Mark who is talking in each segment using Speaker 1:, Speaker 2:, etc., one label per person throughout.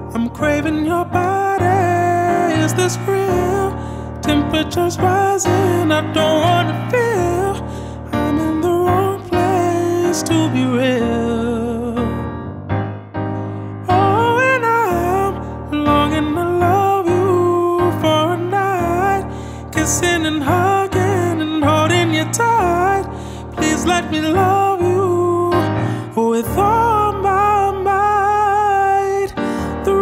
Speaker 1: I'm craving your body. Is this real? Temperature's rising, I don't wanna feel I'm in the wrong place to be real. Oh, and I'm longing to love you for a night, kissing and hugging and holding you tight. Please let me love you with all my might. The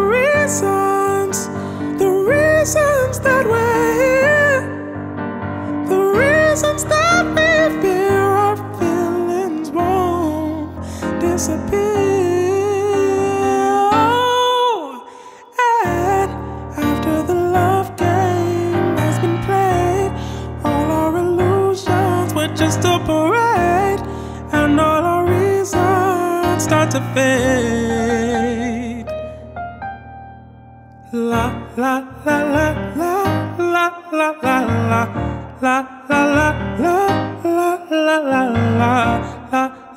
Speaker 1: reasons that we're here, the reasons that we fear our feelings won't disappear. Oh, and after the love game has been played, all our illusions were just a parade, and all our reasons start to fade. La la la la la la la la la la la la la la la la la.